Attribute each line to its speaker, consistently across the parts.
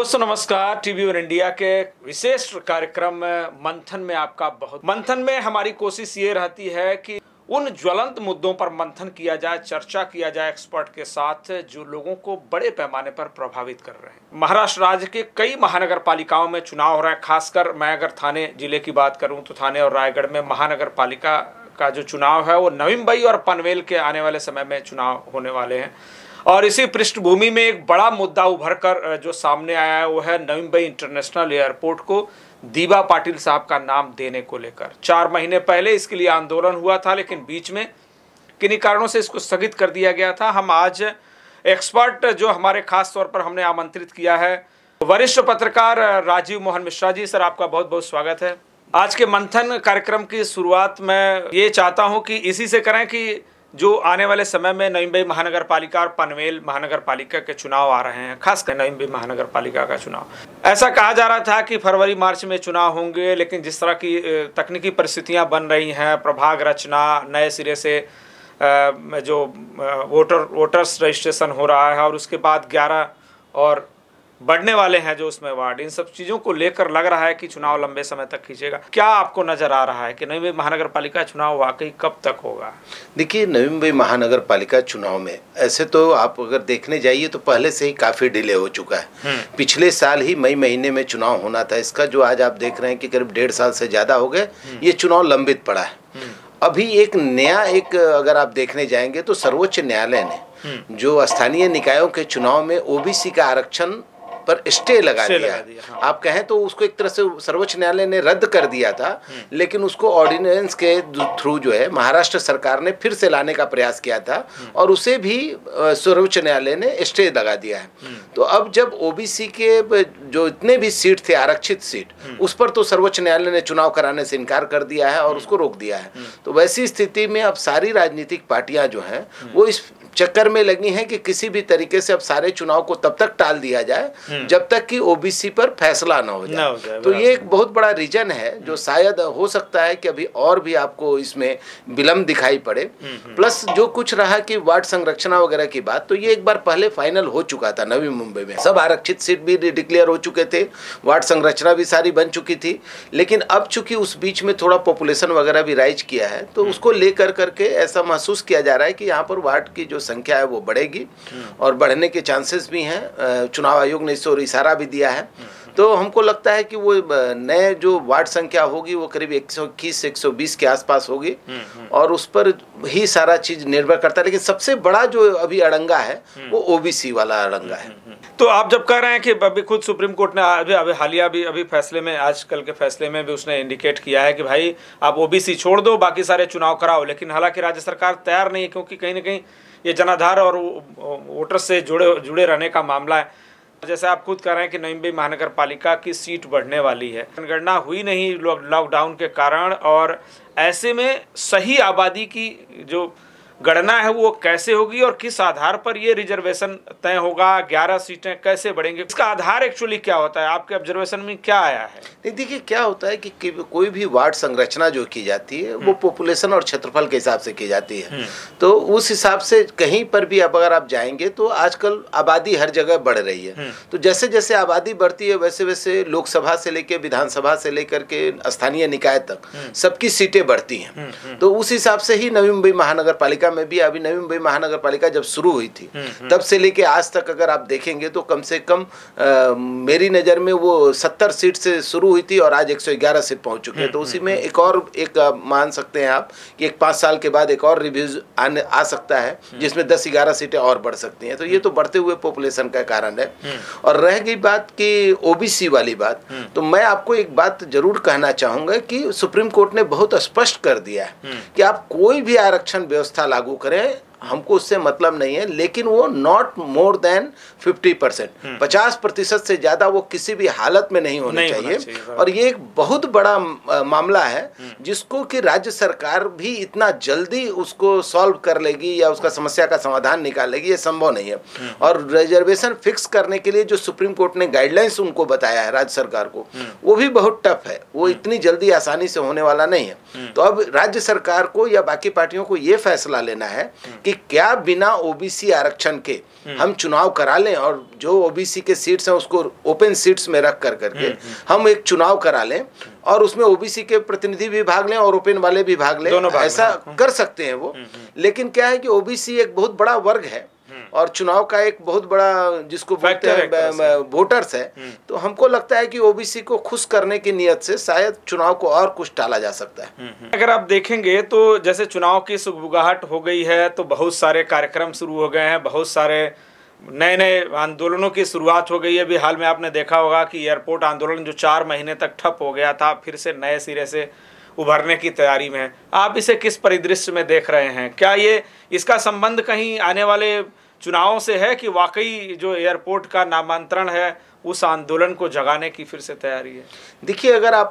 Speaker 1: दोस्तों नमस्कार। टीवी और इंडिया के विशेष कार्यक्रम मंथन में आपका मंथन में हमारी कोशिश ये रहती है कि उन ज्वलंत मुद्दों पर मंथन किया जाए, चर्चा किया जाए एक्सपर्ट के साथ जो लोगों को बड़े पैमाने पर प्रभावित कर रहे हैं। महाराष्ट्र राज्य के कई महानगर पालिकाओं में चुनाव हो रहा है। खासकर मैं अगर थाने जिले की बात करूं तो थाने और रायगढ़ में महानगर पालिका का जो चुनाव है वो नवी मुंबई और पनवेल के आने वाले समय में चुनाव होने वाले हैं। और इसी पृष्ठभूमि में एक बड़ा मुद्दा उभर कर जो सामने आया है वो है नवी मुंबई इंटरनेशनल एयरपोर्ट को दीबा पाटिल साहब का नाम देने को लेकर। 4 महीने पहले इसके लिए आंदोलन हुआ था, लेकिन बीच में किन्हीं कारणों से इसको स्थगित कर दिया गया था। हम आज एक्सपर्ट जो हमारे खास तौर पर हमने आमंत्रित किया है, वरिष्ठ पत्रकार राजीव मोहन मिश्रा जी। सर, आपका बहुत बहुत स्वागत है। आज के मंथन कार्यक्रम की शुरुआत मैं ये चाहता हूँ कि इसी से करें कि जो आने वाले समय में नवी मुंबई महानगर पालिका और पनवेल महानगर पालिका के चुनाव आ रहे हैं, खासकर नवी मुंबई महानगर पालिका का चुनाव। ऐसा कहा जा रहा था कि फरवरी मार्च में चुनाव होंगे, लेकिन जिस तरह की तकनीकी परिस्थितियां बन रही हैं, प्रभाग रचना, नए सिरे से जो वोटर्स रजिस्ट्रेशन हो रहा है और उसके बाद 11 और बढ़ने वाले हैं जो उसमें वार्ड, इन सब चीज़ों को लेकर लग रहा है कि चुनाव लंबे समय तक खींचेगा। क्या आपको नज़र आ रहा है कि नवी मुंबई महानगर पालिका चुनाव वाकई कब तक होगा?
Speaker 2: देखिए, नवी मुंबई महानगर पालिका चुनाव में ऐसे तो आप अगर देखने जाइए तो पहले से ही काफ़ी डिले हो चुका है। पिछले साल ही मई महीने में चुनाव होना था इसका, जो आज आप देख रहे हैं कि करीब 1.5 साल से ज़्यादा हो गए ये चुनाव लंबित पड़ा है। अभी एक नया अगर आप देखने जाएंगे तो सर्वोच्च न्यायालय ने जो स्थानीय निकायों के चुनाव में ओबीसी का आरक्षण पर स्टे लगा दिया। हाँ। आप कहें तो उसको एक तरह से सर्वोच्च न्यायालय ने रद्द कर दिया था, लेकिन उसको ऑर्डिनेंस के थ्रू जो है महाराष्ट्र सरकार ने फिर से लाने का प्रयास किया था और उसे भी सर्वोच्च न्यायालय ने स्टे लगा दिया है। तो अब जब ओबीसी के जो इतने भी सीट थे, आरक्षित सीट, उस पर तो सर्वोच्च न्यायालय ने चुनाव कराने से इनकार कर दिया है और उसको रोक दिया है। तो वैसी स्थिति में अब सारी राजनीतिक पार्टियां जो हैं वो इस चक्कर में लगी हैं कि किसी भी तरीके से अब सारे चुनाव को तब तक टाल दिया जाए जब तक कि ओबीसी पर फैसला ना हो जाए। तो ये एक बहुत बड़ा रीजन है जो शायद हो सकता है कि अभी और भी आपको इसमें विलम्ब दिखाई पड़े। प्लस जो कुछ रहा कि वार्ड संरचना वगैरह की बात, तो ये एक बार पहले फाइनल हो चुका था। नवी मुंबई में सब आरक्षित सीट भी डिक्लेयर हो चुके थे, वार्ड संरचना भी सारी बन चुकी थी, लेकिन अब चूंकि उस बीच में थोड़ा पॉपुलेशन वगैरह भी राइज किया है तो उसको लेकर करके ऐसा महसूस किया जा रहा है कि यहाँ पर वार्ड की जो संख्या है वो बढ़ेगी और बढ़ने के चांसेस भी हैं। चुनाव आयोग ने इस ओर इशारा भी दिया है। तो हमको लगता है कि वो नए जो वार्ड संख्या होगी वो करीब 121 से 120 के आसपास होगी और उस पर ही सारा चीज निर्भर करता है। लेकिन सबसे बड़ा जो अभी अड़ंगा है वो ओबीसी वाला अड़ंगा है।
Speaker 1: तो आप जब कह रहे हैं कि अभी खुद सुप्रीम कोर्ट ने अभी हालिया भी अभी फैसले में, आजकल के फैसले में भी उसने इंडिकेट किया है कि भाई आप ओबीसी छोड़ दो, बाकी सारे चुनाव कराओ, लेकिन हालांकि राज्य सरकार तैयार नहीं है, क्योंकि कहीं ना कहीं ये जनाधार और वोटर से जुड़े रहने का मामला है। जैसे आप खुद कह रहे हैं कि नवी मुंबई महानगर पालिका की सीट बढ़ने वाली है, जनगणना हुई नहीं लॉकडाउन के कारण, और ऐसे में सही आबादी की जो गणना है वो कैसे होगी और किस आधार पर ये रिजर्वेशन तय होगा? 11 सीटें कैसे बढ़ेंगे? इसका आधार एक्चुअली क्या होता है? आपके ऑब्जर्वेशन में क्या आया है?
Speaker 2: नहीं, देखिए क्या होता है कि कोई भी वार्ड संरचना जो की जाती है वो पॉपुलेशन और क्षेत्रफल के हिसाब से की जाती है। तो उस हिसाब से कहीं पर भी अब अगर आप जाएंगे तो आजकल आबादी हर जगह बढ़ रही है। तो जैसे जैसे आबादी बढ़ती है वैसे वैसे लोकसभा से लेकर विधानसभा से लेकर के स्थानीय निकाय तक सबकी सीटें बढ़ती हैं। तो उस हिसाब से ही नवी मुंबई महानगर पालिका में भी, अभी नवी मुंबई महानगर पालिका जब शुरू हुई थी तब से लेके आज तक अगर आप देखेंगे तो कम से कम मेरी नज़र में वो 70 सीट से शुरू हुई थी और आज 111 सीट पहुंच चुके हैं। तो उसी में एक मान सकते हैं आप कि एक 5 साल के बाद एक और रिव्यूज आ सकता है जिसमें 10-11 सीटें और बढ़ सकती हैं। तो ये तो बढ़ते हुए पॉपुलेशन का कारण है। और रह गई बात कि ओबीसी वाली बात, तो मैं आपको एक बात जरूर कहना चाहूंगा कि सुप्रीम कोर्ट ने बहुत स्पष्ट कर दिया है कि आप कोई भी आरक्षण व्यवस्था लागू करें, हमको उससे मतलब नहीं है, लेकिन वो नॉट मोर देन 50%, 50% से ज्यादा वो किसी भी हालत में नहीं होना चाहिए। और ये एक बहुत बड़ा मामला है जिसको कि राज्य सरकार भी इतना जल्दी उसको सॉल्व कर लेगी या उसका समस्या का समाधान निकालेगी, ये संभव नहीं है। और रिजर्वेशन फिक्स करने के लिए जो सुप्रीम कोर्ट ने गाइडलाइंस उनको बताया है राज्य सरकार को, वो भी बहुत टफ है, वो इतनी जल्दी आसानी से होने वाला नहीं है। तो अब राज्य सरकार को या बाकी पार्टियों को ये फैसला लेना है कि क्या बिना ओबीसी आरक्षण के हम चुनाव करा लें और जो ओबीसी के सीट्स हैं उसको ओपन सीट्स में रख करके हम एक चुनाव करा लें और उसमें ओबीसी के प्रतिनिधि भी भाग लें और ओपन वाले भी भाग लें, ऐसा कर सकते हैं वो। लेकिन क्या है कि ओबीसी एक बहुत बड़ा वर्ग है और चुनाव का एक बहुत बड़ा जिसको बोलते हैं वोटर्स है, तो हमको लगता है कि ओबीसी को खुश करने की नियत से शायद चुनाव को और कुछ टाला जा सकता है।
Speaker 1: अगर आप देखेंगे तो जैसे चुनाव की सुगबुगाहट हो गई है तो बहुत सारे कार्यक्रम शुरू हो गए हैं, बहुत सारे नए नए आंदोलनों की शुरुआत हो गई है। अभी हाल में आपने देखा होगा कि एयरपोर्ट आंदोलन जो 4 महीने तक ठप हो गया था फिर से नए सिरे से उभरने की तैयारी में है। आप इसे किस परिदृश्य में देख रहे हैं? क्या ये इसका संबंध कहीं आने वाले चुनावों से है कि वाकई जो एयरपोर्ट का नामांतरण है उस आंदोलन को जगाने की फिर से तैयारी है?
Speaker 2: देखिए, अगर आप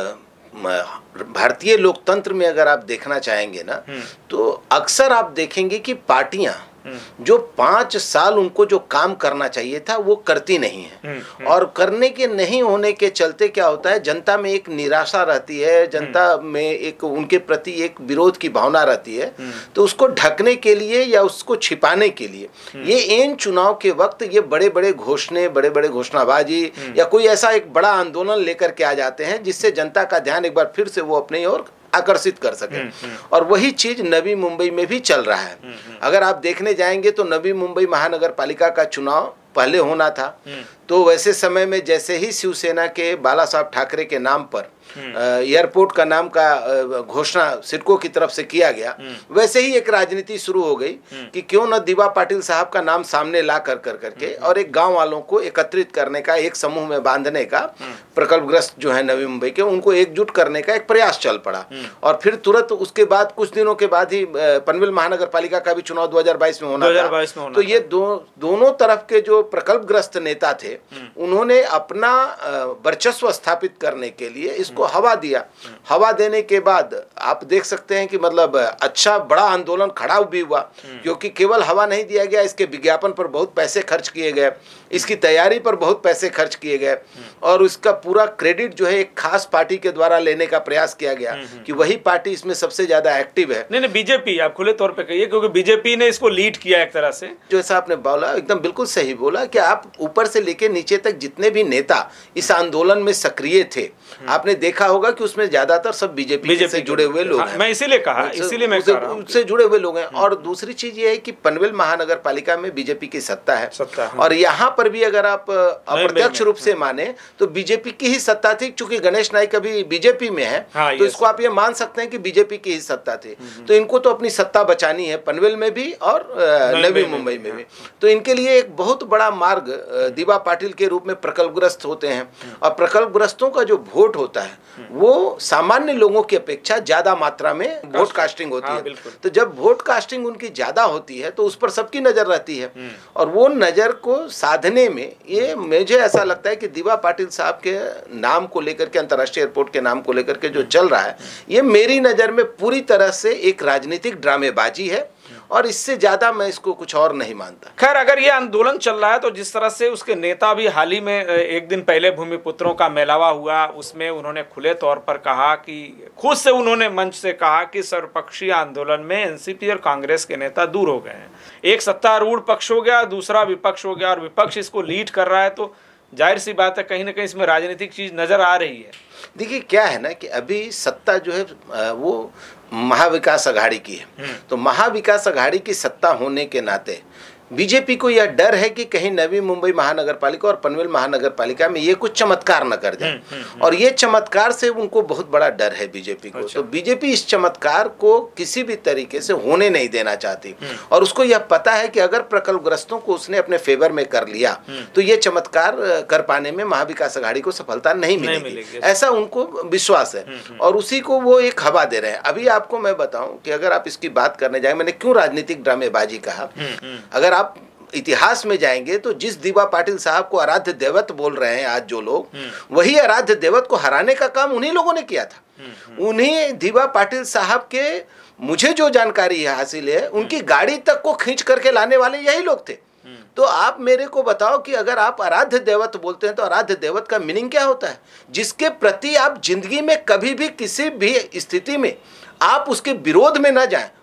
Speaker 2: भारतीय लोकतंत्र में अगर आप देखना चाहेंगे ना, तो अक्सर आप देखेंगे कि पार्टियां जो 5 साल उनको जो काम करना चाहिए था वो करती नहीं है, और करने के नहीं होने के चलते क्या होता है, जनता में एक निराशा रहती है, जनता में एक उनके प्रति एक विरोध की भावना रहती है। तो उसको ढकने के लिए या उसको छिपाने के लिए ये इन चुनाव के वक्त ये बड़े बड़े घोषणे, बड़े बड़े घोषणाबाजी या कोई ऐसा एक बड़ा आंदोलन लेकर के आ जाते हैं जिससे जनता का ध्यान एक बार फिर से वो अपनी ओर आकर्षित कर सके। और वही चीज नवी मुंबई में भी चल रहा है। अगर आप देखने जाएंगे तो नवी मुंबई महानगर पालिका का चुनाव पहले होना था, तो वैसे समय में जैसे ही शिवसेना के बाला साहब ठाकरे के नाम पर एयरपोर्ट का नाम का घोषणा सिडको की तरफ से किया गया, वैसे ही एक राजनीति शुरू हो गई कि क्यों न दिवा पाटिल साहब का नाम सामने ला करके और एक गांव वालों को एकत्रित करने का, एक समूह में बांधने का, प्रकल्पग्रस्त जो है नवी मुंबई के, उनको एकजुट करने का एक प्रयास चल पड़ा। और फिर तुरंत उसके बाद कुछ दिनों के बाद ही पनवेल महानगर पालिका का भी चुनाव 2022 में होना था। तो ये दोनों तरफ के जो प्रकल्पग्रस्त नेता थे उन्होंने अपना वर्चस्व स्थापित करने के लिए इसको हवा दिया। हवा देने के बाद आप देख सकते हैं कि मतलब अच्छा बड़ा आंदोलन खड़ा भी हुआ, क्योंकि केवल हवा नहीं दिया गया, इसके विज्ञापन पर बहुत पैसे खर्च किए गए, इसकी तैयारी पर बहुत पैसे खर्च किए गए, और इसका पूरा क्रेडिट जो है एक खास पार्टी के द्वारा लेने का प्रयास किया गया कि वही पार्टी इसमें सबसे ज्यादा एक्टिव है।
Speaker 1: नहीं, बीजेपी, आप खुले तौर पे कहिए, क्योंकि बीजेपी ने इसको लीड किया एक तरह से।
Speaker 2: जैसा आपने बोला एकदम बिल्कुल सही बोला कि आप ऊपर से लेके नीचे तक जितने भी नेता इस आंदोलन में सक्रिय थे, आपने देखा होगा कि उसमें ज्यादातर सब बीजेपी से जुड़े हुए लोग हैं।
Speaker 1: मैं इसीलिए कहा, इसीलिए मैं कह रहा हूं
Speaker 2: उससे जुड़े हुए लोग हैं। और दूसरी चीज ये है कि पनवेल महानगर पालिका में बीजेपी की सत्ता है, और यहाँ पर भी अगर आप अप्रत्यक्ष रूप से माने तो बीजेपी की ही सत्ता थी, क्योंकि गणेश नाइक अभी बीजेपी में है। तो इसको आप ये मान सकते हैं कि बीजेपी की ही सत्ता थी। तो इनको तो अपनी सत्ता बचानी है पनवेल में भी और नवी मुंबई में भी। तो इनके लिए एक बहुत बड़ा मार्ग दिवा पाटिल के रूप में प्रकल्पग्रस्त होते हैं, और प्रकल्पग्रस्तों का जो वोट होता है वो सामान्य लोगों की अपेक्षा ज्यादा मात्रा में वोट कास्टिंग होती है। तो जब वोट कास्टिंग उनकी ज्यादा होती है तो उस पर सबकी नजर रहती है, और वो नजर को साधने में ये मुझे ऐसा लगता है कि दिवा पाटिल साहब के नाम को लेकर के, अंतर्राष्ट्रीय एयरपोर्ट के नाम को लेकर के जो चल रहा है, ये मेरी नजर में पूरी तरह से एक राजनीतिक ड्रामेबाजी है, और इससे ज्यादा मैं इसको कुछ और नहीं मानता।
Speaker 1: खैर, अगर ये आंदोलन चल रहा है तो जिस तरह से उसके नेता भी हाल ही में एक दिन पहले भूमिपुत्रों का मेलावा हुआ, उसमें उन्होंने खुले तौर पर कहा कि खुद से उन्होंने मंच से कहा कि सर्वपक्षीय आंदोलन में एनसीपी और कांग्रेस के नेता दूर हो गए हैं। एक सत्तारूढ़ पक्ष हो गया, दूसरा विपक्ष हो गया, और विपक्ष इसको लीड कर रहा है, तो जाहिर सी बात है कहीं ना कहीं इसमें राजनीतिक चीज नजर आ रही है।
Speaker 2: देखिए क्या है ना कि अभी सत्ता जो है वो महाविकास अघाड़ी की है, तो महाविकास अघाड़ी की सत्ता होने के नाते बीजेपी को यह डर है कि कहीं नवी मुंबई महानगर पालिका और पनवेल महानगर पालिका में ये कुछ चमत्कार न कर जाए, और ये चमत्कार से उनको बहुत बड़ा डर है बीजेपी को। तो बीजेपी इस चमत्कार को किसी भी तरीके से होने नहीं देना चाहती, और उसको यह पता है कि अगर प्रकल्पग्रस्तों को उसने अपने फेवर में कर लिया तो ये चमत्कार कर पाने में महाविकास अघाड़ी को सफलता नहीं मिलेगी, ऐसा उनको विश्वास है, और उसी को वो एक हवा दे रहे हैं। अभी आपको मैं बताऊं कि अगर आप इसकी बात करने जाए, मैंने क्यों राजनीतिक ड्रामेबाजी कहा, अगर आप इतिहास में जाएंगे तो जिस दिवा पाटिल साहब को आराध्य देवत बोल रहे हैं आज जो लोग, वही आराध्य देवत को हराने का काम उन्हीं लोगों ने किया था। उन्हीं दिवा पाटिल साहब के, मुझे जो जानकारी हासिल है, उनकी गाड़ी तक को खींच करके लाने वाले यही लोग थे। तो आप मेरे को बताओ कि अगर आप आराध्य देवत बोलते हैं तो आराध्य देवत का मीनिंग क्या होता है? जिसके प्रति आप जिंदगी में कभी भी किसी भी स्थिति में आप उसके विरोध में ना जाएं,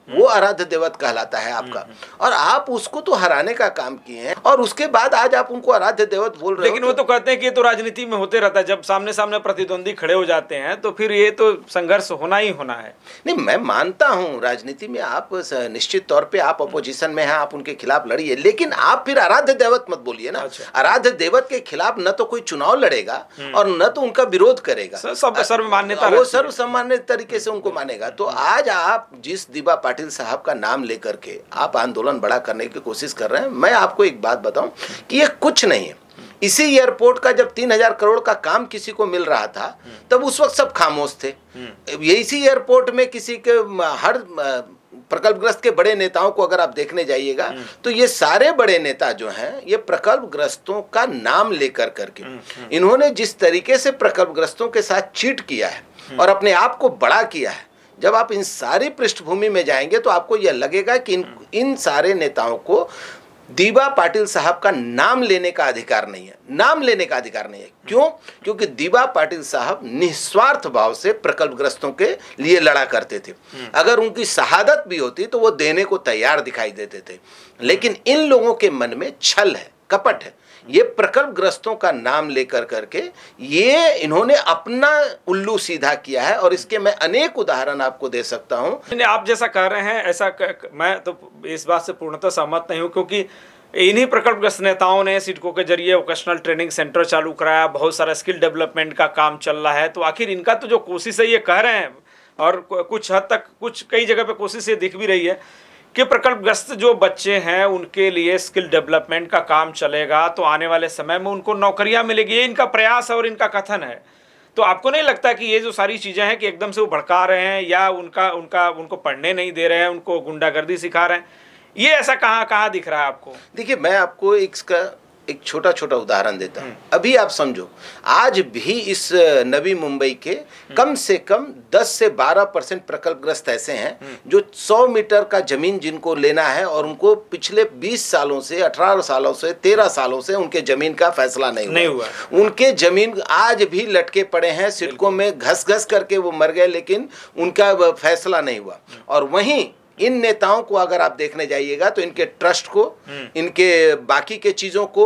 Speaker 2: वो आराध्य देवत कहलाता है आपका, और आप उसको तो हराने का काम किए हैं, और उसके बाद आज आप उनको आराध्य देवत बोल रहे हो।
Speaker 1: लेकिन वो तो कहते हैं कि ये तो राजनीति में होते रहता है, जब सामने सामने प्रतिद्वंदी खड़े हो जाते हैं तो फिर ये तो संघर्ष होना ही होना है।
Speaker 2: नहीं, मैं मानता हूँ राजनीति में आप निश्चित तौर पे आप अपोजिशन में हैं, आप उनके खिलाफ लड़िए, लेकिन आप फिर आराध्य देवत मत बोलिए ना।
Speaker 1: अच्छा।
Speaker 2: आराध्य देवत के खिलाफ न तो कोई चुनाव लड़ेगा और न तो उनका विरोध करेगा,
Speaker 1: सब सर्वमान्यता,
Speaker 2: वो सर्वसामान्य तरीके से उनको मानेगा। तो आज आप जिस दिबा पाटिल साहब का नाम लेकर के आप आंदोलन बड़ा करने की कोशिश कर रहे हैं, मैं आपको एक बात बताऊं कि ये कुछ नहीं है। इसी एयरपोर्ट का जब 3000 करोड़ का काम किसी को मिल रहा था तब उस वक्त सब खामोश थे। ये इसी एयरपोर्ट में किसी के हर प्रकल्पग्रस्त के बड़े नेताओं को अगर आप देखने जाइएगा तो ये सारे बड़े नेता जो हैं ये प्रकल्पग्रस्तों का नाम लेकर करके इन्होंने जिस तरीके से प्रकल्पग्रस्तों के साथ चीट किया है और अपने आप को बड़ा किया है, जब आप इन सारी पृष्ठभूमि में जाएंगे तो आपको यह लगेगा कि इन सारे नेताओं को दिबा पाटिल साहब का नाम लेने का अधिकार नहीं है, नाम लेने का अधिकार नहीं है। क्यों? क्योंकि दिबा पाटिल साहब निस्वार्थ भाव से प्रकल्पग्रस्तों के लिए लड़ा करते थे। अगर उनकी शहादत भी होती तो वो देने को तैयार दिखाई देते थे, लेकिन इन लोगों के मन में छल है, कपट है। ये प्रकल्पग्रस्तों का नाम लेकर करके ये इन्होंने अपना उल्लू सीधा किया है, और इसके मैं अनेक उदाहरण आपको दे सकता हूं।
Speaker 1: आप जैसा कह रहे हैं ऐसा मैं तो इस बात से पूर्णतः सहमत नहीं हूं, क्योंकि इन्हीं प्रकल्पग्रस्त नेताओं ने सिडको के जरिए वोकेशनल ट्रेनिंग सेंटर चालू कराया, बहुत सारा स्किल डेवलपमेंट का काम चल रहा है। तो आखिर इनका तो जो कोशिश है ये कह रहे हैं, और कुछ हद तक कई जगह पे कोशिश ये दिख भी रही है कि प्रकल्पग्रस्त जो बच्चे हैं उनके लिए स्किल डेवलपमेंट का काम चलेगा, तो आने वाले समय में उनको नौकरियां मिलेगी। ये इनका प्रयास है और इनका कथन है। तो आपको नहीं लगता कि ये जो सारी चीज़ें हैं कि एकदम से वो भड़का रहे हैं या उनको पढ़ने नहीं दे रहे हैं, उनको गुंडागर्दी सिखा रहे हैं? ये ऐसा कहाँ दिख रहा है आपको?
Speaker 2: देखिए, मैं आपको इसका एक छोटा छोटा उदाहरण देता हूँ। अभी आप समझो, आज भी इस नवी मुंबई के कम से कम 10 से 12% प्रकल्पग्रस्त ऐसे हैं जो 100 मीटर का जमीन जिनको लेना है और उनको पिछले 20 सालों से 18 सालों से 13 सालों से उनके जमीन का फैसला नहीं हुआ। उनके जमीन आज भी लटके पड़े हैं, सिडको में घस घस करके वो मर गए, लेकिन उनका फैसला नहीं हुआ। और वहीं इन नेताओं को अगर आप देखने जाइएगा तो इनके ट्रस्ट को, इनके बाकी के चीजों को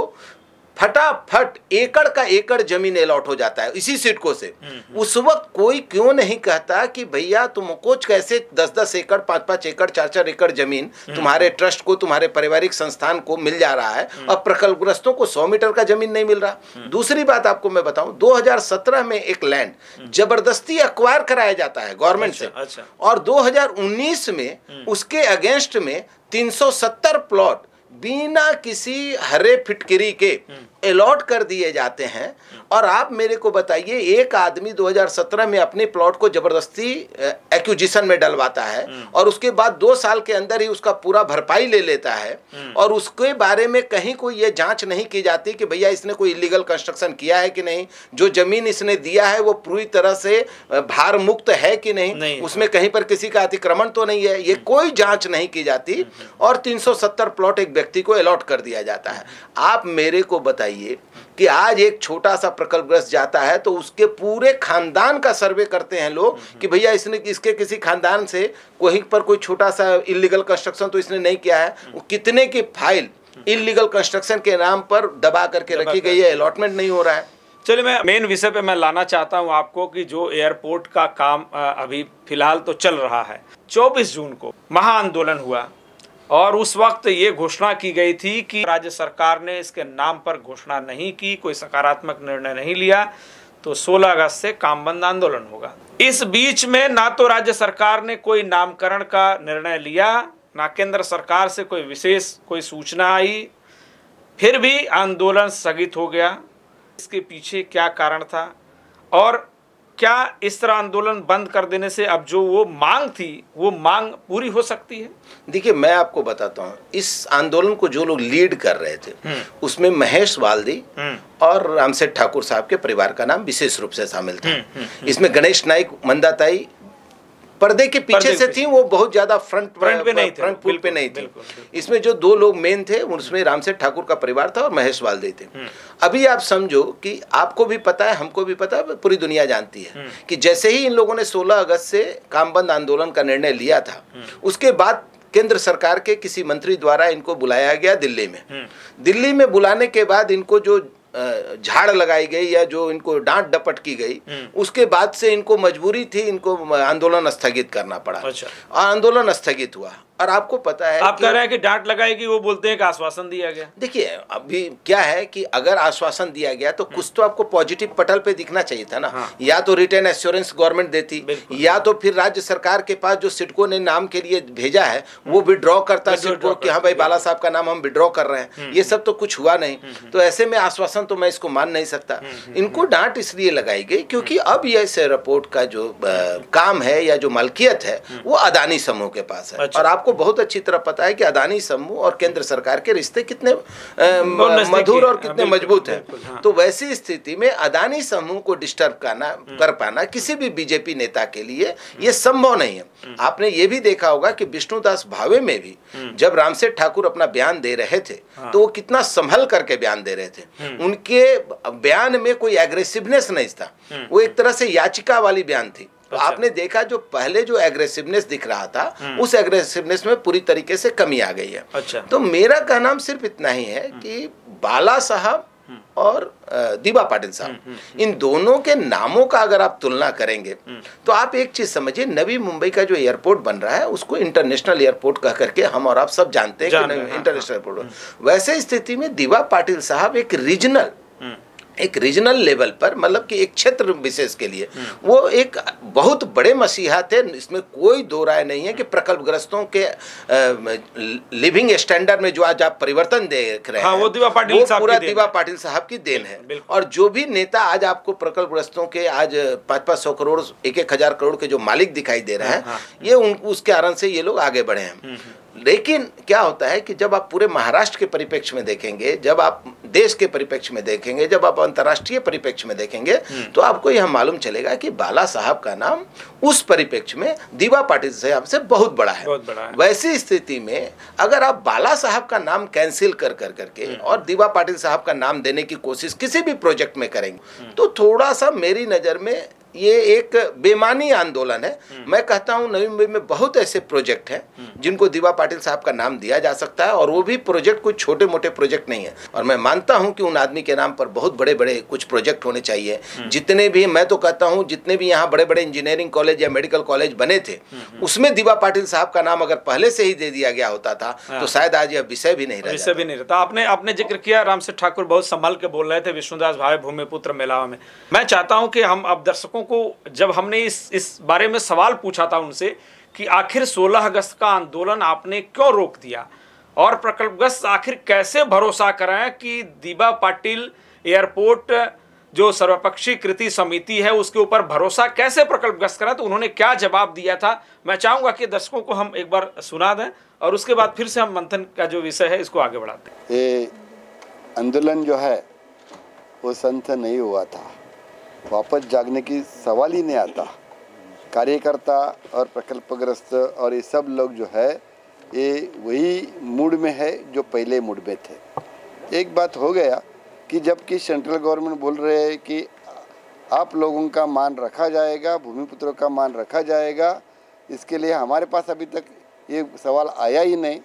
Speaker 2: फटाफट एकड़ का एकड़ जमीन अलॉट हो जाता है इसी सिडको से। उस वक्त कोई क्यों नहीं कहता कि भैया तुमको कैसे 10-10 एकड़ 5-5 एकड़ 4-4 एकड़ जमीन तुम्हारे ट्रस्ट को, तुम्हारे पारिवारिक संस्थान को मिल जा रहा है और प्रकल्पग्रस्तों को 100 मीटर का जमीन नहीं मिल रहा। दूसरी बात आपको मैं बताऊं, 2017 में एक लैंड जबरदस्ती एक्वायर कराया जाता है गवर्नमेंट से, और 2019 में उसके अगेंस्ट में 370 प्लॉट बिना किसी हरे फिटकिरी के अलॉट कर दिए जाते हैं। और आप मेरे को बताइए, एक आदमी 2017 में अपने प्लॉट को जबरदस्ती एक्विजिशन में डलवाता है और उसके बाद 2 साल के अंदर ही उसका पूरा भरपाई ले लेता है, और उसके बारे में कहीं कोई ये जांच नहीं की जाती कि भैया इसने कोई इलीगल कंस्ट्रक्शन किया है कि नहीं, जो जमीन इसने दिया है वो पूरी तरह से भार मुक्त है कि नहीं, उसमें कहीं पर किसी का अतिक्रमण तो नहीं है। ये कोई जांच नहीं की जाती और 370 प्लॉट एक व्यक्ति को अलॉट कर दिया जाता है। आप मेरे को बताइए कि आज एक छोटा सा प्रकल्पग्रस्त जाता है तो उसके पूरे खानदान का सर्वे करते हैं लोग कि भैया इसके किसी खानदान से कहीं पर कोई छोटा सा इलीगल कंस्ट्रक्शन तो इसने नहीं किया है। कितने की फाइल इलीगल कंस्ट्रक्शन के नाम पर दबा करके रखी गई है, अलॉटमेंट नहीं हो रहा है।
Speaker 1: चलिए, मैं मेन विषय पे मैं लाना चाहता हूं आपको कि जो एयरपोर्ट का काम अभी फिलहाल तो चल रहा है, 24 जून को महाआंदोलन हुआ और उस वक्त ये घोषणा की गई थी कि राज्य सरकार ने इसके नाम पर घोषणा नहीं की, कोई सकारात्मक निर्णय नहीं लिया, तो 16 अगस्त से काम बंद आंदोलन होगा। इस बीच में ना तो राज्य सरकार ने कोई नामकरण का निर्णय लिया, ना केंद्र सरकार से कोई सूचना आई, फिर भी आंदोलन स्थगित हो गया। इसके पीछे क्या कारण था और क्या इस तरह आंदोलन बंद कर देने से अब जो वो मांग थी वो मांग पूरी हो सकती है?
Speaker 2: देखिए, मैं आपको बताता हूँ, इस आंदोलन को जो लोग लीड कर रहे थे उसमें महेश वाल्दी और रामसेठ ठाकुर साहब के परिवार का नाम विशेष रूप से शामिल था। इसमें गणेश नाइक, मंदाताई, पर्दे के पीछे से थी, वो बहुत ज्यादा फ्रंट
Speaker 1: पे नहीं थे,
Speaker 2: फ्रंट फुल पे नहीं थी। इसमें जो दो लोग मेन थे उसमें रामसेठ ठाकुर का परिवार था और महेश वालदे थे। अभी आप समझो कि आपको भी पता है, हमको भी पता है, पूरी दुनिया जानती है कि जैसे ही इन लोगों ने 16 अगस्त से काम बंद आंदोलन का निर्णय लिया था, उसके बाद केंद्र सरकार के किसी मंत्री द्वारा इनको बुलाया गया दिल्ली में। दिल्ली में बुलाने के बाद इनको जो झाड़ लगाई गई या जो इनको डांट डपट की गई, उसके बाद से इनको मजबूरी थी, इनको आंदोलन स्थगित करना पड़ा।
Speaker 1: अच्छा।
Speaker 2: आंदोलन स्थगित हुआ। और आपको पता है,
Speaker 1: आप कह रहे हैं कि डांट लगाएगी, वो बोलते हैं कि आश्वासन दिया गया।
Speaker 2: देखिए अभी क्या है कि अगर आश्वासन दिया गया तो कुछ तो आपको पॉजिटिव पटल पे दिखना चाहिए था ना।
Speaker 1: हाँ।
Speaker 2: या तो रिटर्न एश्योरेंस गवर्नमेंट देती, या तो फिर राज्य सरकार के पास जो सिडको ने नाम के लिए भेजा है वो विड्रॉ करता सिडको कि हाँ भाई बाला साहब का नाम हम विड्रॉ कर रहे हैं। ये सब तो कुछ हुआ नहीं, तो ऐसे में आश्वासन तो मैं इसको मान नहीं सकता। इनको डांट इसलिए लगाई गई क्योंकि अब ये एयरपोर्ट का जो काम है या जो मालकियत है वो अदानी समूह के पास है। और आपको बहुत अच्छी तरह पता है कि अदानी समूह और केंद्र सरकार के रिश्ते कितने मधुर और कितने मजबूत हैं। तो वैसी स्थिति में अदानी समूह को डिस्टर्ब कर पाना किसी भी बीजेपी नेता के लिए ये संभव नहीं है। आपने ये भी देखा होगा कि विष्णुदास भावे में भी जब रामसेठ ठाकुर अपना बयान दे रहे थे तो वो कितना संभल करके बयान दे रहे थे। उनके बयान में कोई एग्रेसिवनेस नहीं था, वो एक तरह से याचिका वाली बयान थी। तो आपने देखा जो पहले जो एग्रेसिवनेस दिख रहा था उस एग्रेसिवनेस में पूरी तरीके से कमी आ गई है।
Speaker 1: अच्छा।
Speaker 2: तो मेरा कहना सिर्फ इतना ही है कि बाला साहब और दीवा पाटिल साहब, इन दोनों के नामों का अगर आप तुलना करेंगे तो आप एक चीज समझिए, नवी मुंबई का जो एयरपोर्ट बन रहा है उसको इंटरनेशनल एयरपोर्ट कह करके हम और आप सब जानते हैं कि इंटरनेशनल एयरपोर्ट। वैसे स्थिति में दीवा पाटिल साहब एक रीजनल लेवल पर, मतलब कि एक क्षेत्र विशेष के लिए वो एक बहुत बड़े मसीहा थे। इसमें कोई दो राय नहीं है कि प्रकल्पग्रस्तों के लिविंग स्टैंडर्ड में जो आज आप परिवर्तन देख रहे हैं
Speaker 1: वो दीवा पाटिल साहब
Speaker 2: पूरा दीवा पाटिल साहब की देन है। और जो भी नेता आज आपको प्रकल्पग्रस्तों के आज 500-500 करोड़ 1,000 करोड़ के जो मालिक दिखाई दे रहे हैं, ये उसके कारण से ये लोग आगे बढ़े हैं। लेकिन क्या होता है कि जब आप पूरे महाराष्ट्र के परिप्रेक्ष्य में देखेंगे, जब आप देश के परिप्रेक्ष्य में देखेंगे, जब आप अंतर्राष्ट्रीय परिप्रेक्ष्य में देखेंगे तो आपको यह मालूम चलेगा कि बाला साहब का नाम उस परिप्रेक्ष्य में दीवा पाटिल साहब से बहुत बड़ा है। वैसी स्थिति में अगर आप बाला साहब का नाम कैंसिल करके और दीवा पाटिल साहब का नाम देने की कोशिश किसी भी प्रोजेक्ट में करेंगे तो थोड़ा सा मेरी नज़र में ये एक बेमानी आंदोलन है। मैं कहता हूं नवी मुंबई में बहुत ऐसे प्रोजेक्ट हैं जिनको दीवा पाटिल साहब का नाम दिया जा सकता है, और वो भी प्रोजेक्ट कोई छोटे मोटे प्रोजेक्ट नहीं है। और मैं मानता हूं कि उन आदमी के नाम पर बहुत बड़े बड़े कुछ प्रोजेक्ट होने चाहिए। जितने भी, मैं तो कहता हूं जितने भी यहाँ बड़े बड़े इंजीनियरिंग कॉलेज या मेडिकल कॉलेज बने थे उसमें दीवा पाटिल साहब का नाम अगर पहले से ही दे दिया गया होता था तो शायद आज यह विषय भी नहीं रहता।
Speaker 1: आपने जिक्र किया रामसेठ ठाकुर बहुत संभल के बोल रहे थे विष्णुदास भावे भूमिपुत्र मेलावा में। मैं चाहता हूं कि हम अब दर्शकों को, जब हमने इस बारे में सवाल पूछा था उनसे कि आखिर 16 अगस्त का आंदोलन आपने क्यों रोक दिया और प्रकल्पग्रस्त आखिर कैसे भरोसा कराएं कि दीवा पाटिल एयरपोर्ट जो सर्वपक्षीय कृति समिति है उसके ऊपर भरोसा कैसे प्रकल्पग्रस्त करा, तो उन्होंने क्या जवाब दिया था मैं चाहूंगा कि दर्शकों को हम एक बार सुना दें और उसके बाद फिर से हम मंथन का जो विषय है इसको आगे बढ़ाते हैं।
Speaker 3: ये आंदोलन जो है वो संत नहीं हुआ था, वापस जागने की सवाल ही नहीं आता। कार्यकर्ता और प्रकल्पग्रस्त और ये सब लोग जो है ये वही मूड में है जो पहले मूड में थे। एक बात हो गया कि जबकि सेंट्रल गवर्नमेंट बोल रहे हैं कि आप लोगों का मान रखा जाएगा, भूमिपुत्रों का मान रखा जाएगा, इसके लिए हमारे पास अभी तक ये सवाल आया ही नहीं।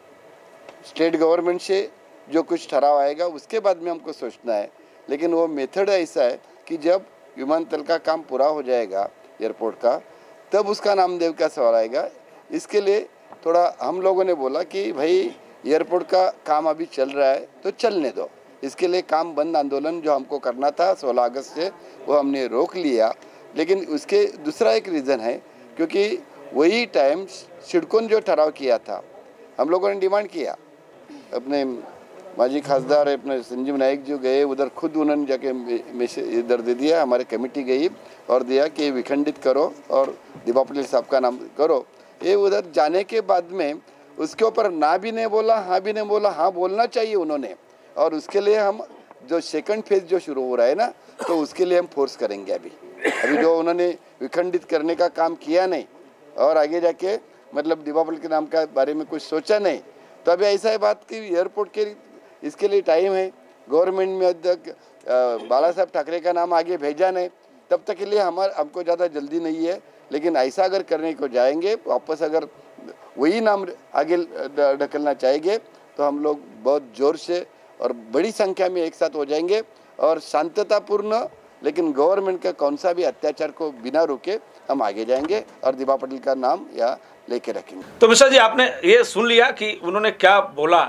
Speaker 3: स्टेट गवर्नमेंट से जो कुछ ठहराव आएगा उसके बाद में हमको सोचना है। लेकिन वो मेथड ऐसा है कि जब विमानतल का काम पूरा हो जाएगा एयरपोर्ट का, तब उसका नामदेव का सवाल आएगा। इसके लिए थोड़ा हम लोगों ने बोला कि भाई एयरपोर्ट का काम अभी चल रहा है तो चलने दो। इसके लिए काम बंद आंदोलन जो हमको करना था 16 अगस्त से वो हमने रोक लिया। लेकिन उसके दूसरा एक रीज़न है क्योंकि वही टाइम सिडको ने जो ठहराव किया था, हम लोगों ने डिमांड किया, अपने माजी खासदार अपने संजीव नाइक जो गए उधर, खुद उन्होंने जाके इधर दे दिया, हमारे कमेटी गई और दिया कि विखंडित करो और दीवा पाटिल साहब का नाम करो। ये उधर जाने के बाद में उसके ऊपर ना भी नहीं बोला, हाँ भी नहीं बोला, हाँ बोलना चाहिए उन्होंने। और उसके लिए हम जो सेकंड फेज जो शुरू हो रहा है ना, तो उसके लिए हम फोर्स करेंगे। अभी जो उन्होंने विखंडित करने का काम किया नहीं, और आगे जाके मतलब दीपा पाटिल के नाम का बारे में कुछ सोचा नहीं। तो अभी ऐसा है बात कि एयरपोर्ट के इसके लिए टाइम है, गवर्नमेंट में अब तक बाला साहब ठाकरे का नाम आगे भेजा नहीं, तब तक के लिए हमको ज़्यादा जल्दी नहीं है। लेकिन ऐसा अगर करने को जाएंगे, वापस अगर वही नाम आगे ढकलना चाहेंगे तो हम लोग बहुत ज़ोर से और बड़ी संख्या में एक साथ हो जाएंगे और शांततापूर्ण लेकिन गवर्नमेंट का कौन सा भी अत्याचार को बिना रोके हम आगे जाएंगे और दीपा पाटिल का नाम यहाँ लेके रखेंगे।
Speaker 1: तो मिश्रा जी, आपने ये सुन लिया कि उन्होंने क्या बोला।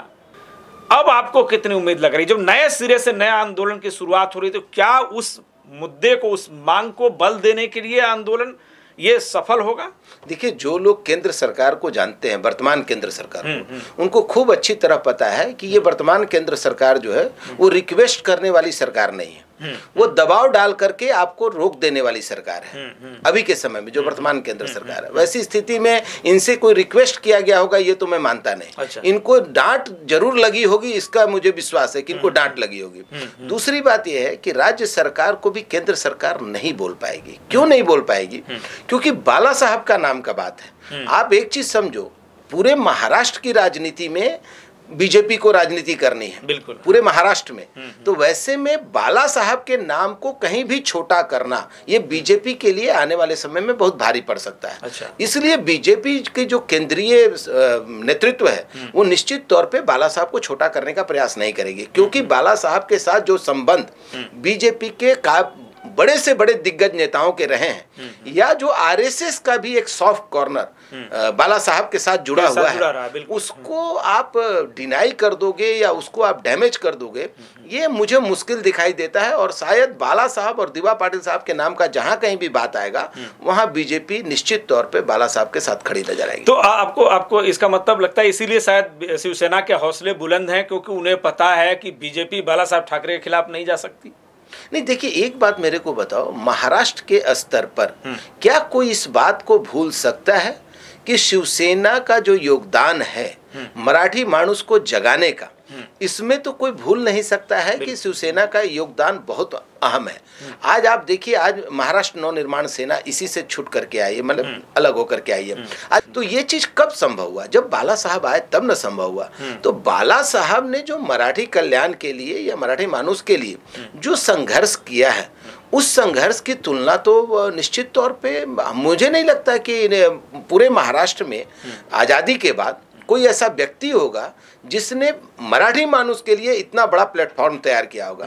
Speaker 1: अब आपको कितनी उम्मीद लग रही, जब नए सिरे से नया आंदोलन की शुरुआत हो रही, तो क्या उस मुद्दे को, उस मांग को बल देने के लिए आंदोलन ये सफल होगा?
Speaker 2: देखिए, जो लोग केंद्र सरकार को जानते हैं, वर्तमान केंद्र सरकार को, उनको खूब अच्छी तरह पता है कि ये वर्तमान केंद्र सरकार जो है वो रिक्वेस्ट करने वाली सरकार नहीं है, वो दबाव डाल करके आपको रोक देने वाली सरकार है। अभी के समय में जो वर्तमान केंद्र सरकार है, वैसी स्थिति में इनसे कोई रिक्वेस्ट किया गया होगा ये तो मैं मानता नहीं।
Speaker 1: अच्छा।
Speaker 2: इनको डांट जरूर लगी होगी, इसका मुझे विश्वास है कि इनको डांट लगी होगी। दूसरी बात यह है कि राज्य सरकार को भी केंद्र सरकार नहीं बोल पाएगी। क्यों नहीं बोल पाएगी? क्योंकि बाला साहब का नाम का बात है। आप एक चीज समझो, पूरे महाराष्ट्र की राजनीति में बीजेपी को राजनीति करनी है, बिल्कुल पूरे महाराष्ट्र में। तो वैसे में बाला साहब के नाम को कहीं भी छोटा करना ये बीजेपी के लिए आने वाले समय में बहुत भारी पड़ सकता है।
Speaker 1: अच्छा।
Speaker 2: इसलिए बीजेपी के जो केंद्रीय नेतृत्व है वो निश्चित तौर पे बाला साहब को छोटा करने का प्रयास नहीं करेगी, क्योंकि बाला साहब के साथ जो संबंध बीजेपी के बड़े से बड़े दिग्गज नेताओं के रहे हैं, या जो आरएसएस का भी एक सॉफ्ट कॉर्नर बाला साहब के साथ जुड़ा हुआ है, उसको आप डिनाई कर दोगे या उसको आप डैमेज कर दोगे, ये मुझे मुश्किल दिखाई देता है। और शायद बाला साहब और दीपा पाटिल साहब के नाम का जहां कहीं भी बात आएगा, वहां बीजेपी निश्चित तौर पे बाला साहब के साथ खड़ी नजर आएगी।
Speaker 1: तो आपको इसका मतलब लगता है इसीलिए शायद शिवसेना के हौसले बुलंद हैं, क्योंकि उन्हें पता है कि बीजेपी बाला साहब ठाकरे के खिलाफ नहीं जा सकती।
Speaker 2: नहीं, देखिए, एक बात मेरे को बताओ, महाराष्ट्र के स्तर पर क्या कोई इस बात को भूल सकता है कि शिवसेना का जो योगदान है मराठी मानुष को जगाने का, इसमें तो कोई भूल नहीं सकता है कि शिवसेना का योगदान बहुत अहम है। आज आप देखिए, आज महाराष्ट्र नवनिर्माण सेना इसी से छूट करके आई है, मतलब अलग होकर के आई है। आज तो ये चीज कब संभव हुआ? जब बाला साहब आए तब न संभव हुआ। तो बाला साहब ने जो मराठी कल्याण के लिए या मराठी मानुष के लिए जो संघर्ष किया है, उस संघर्ष की तुलना तो निश्चित तौर पे मुझे नहीं लगता कि पूरे महाराष्ट्र में आजादी के बाद कोई ऐसा व्यक्ति होगा जिसने मराठी मानुष के लिए इतना बड़ा प्लेटफॉर्म तैयार किया होगा।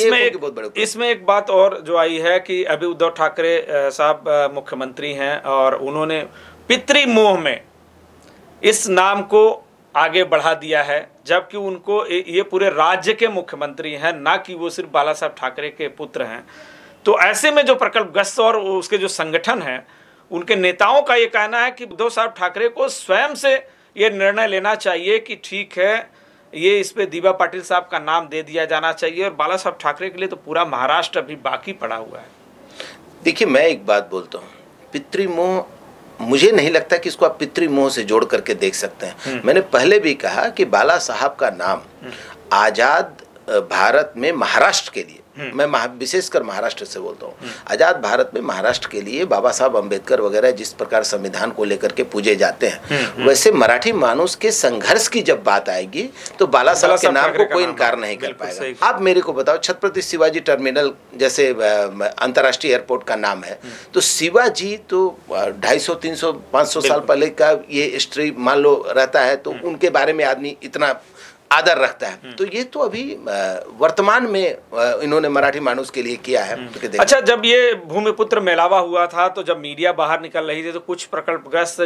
Speaker 1: इसमें एक बात और जो आई है कि अभी उद्धव ठाकरे साहब मुख्यमंत्री हैं और उन्होंने पितृमोह में इस नाम को आगे बढ़ा दिया है, जबकि उनको ये पूरे राज्य के मुख्यमंत्री हैं, ना कि वो सिर्फ बाला साहब ठाकरे के पुत्र हैं। तो ऐसे में जो प्रकल्पग्रस्त और उसके जो संगठन हैं, उनके नेताओं का ये कहना है कि उद्धव साहब ठाकरे को स्वयं से ये निर्णय लेना चाहिए कि ठीक है, ये इस पे दीपा पाटिल साहब का नाम दे दिया जाना चाहिए, और बाला साहब ठाकरे के लिए तो पूरा महाराष्ट्र अभी बाकी पड़ा हुआ है।
Speaker 2: देखिए, मैं एक बात बोलता हूँ, पितृमोह, मुझे नहीं लगता कि इसको आप पितृमोह से जोड़ करके देख सकते हैं। मैंने पहले भी कहा कि बाला साहब का नाम आजाद भारत में महाराष्ट्र के लिए, मैं विशेषकर महाराष्ट्र से बोलता हूँ, आजाद भारत में महाराष्ट्र के लिए बाबा साहब अम्बेडकर वगैरह जिस प्रकार संविधान को लेकर के पूजे जाते हैं, वैसे मराठी मानुष के संघर्ष की जब बात आएगी तो बाला साहब के नाम को कोई इनकार नहीं कर पाएगा। आप मेरे को बताओ, छत्रपति शिवाजी टर्मिनल जैसे अंतर्राष्ट्रीय एयरपोर्ट का नाम है, तो शिवाजी तो 250, 300, 500 साल पहले का ये हिस्ट्री मान लो रहता है, तो उनके बारे में आदमी इतना आदर रखता है। तो ये तो अभी वर्तमान में इन्होंने मराठी मानुष के लिए किया है।
Speaker 1: अच्छा, जब ये भूमिपुत्र मेलावा हुआ था, तो जब मीडिया बाहर निकल रही थी, तो कुछ प्रकल्पग्रस्त